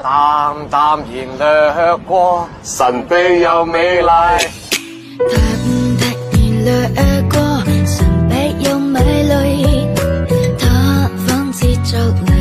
淡淡然掠過，神秘又美麗。 突然掠過，神秘又美麗，它仿似着。